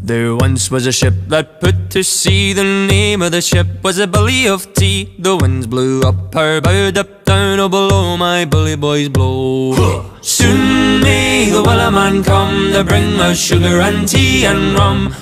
There once was a ship that put to sea. The name of the ship was a Billy of Tea. The winds blew up her bow, up down, oh below my bully boys blow. Soon may the Wellerman come to bring us sugar and tea and rum.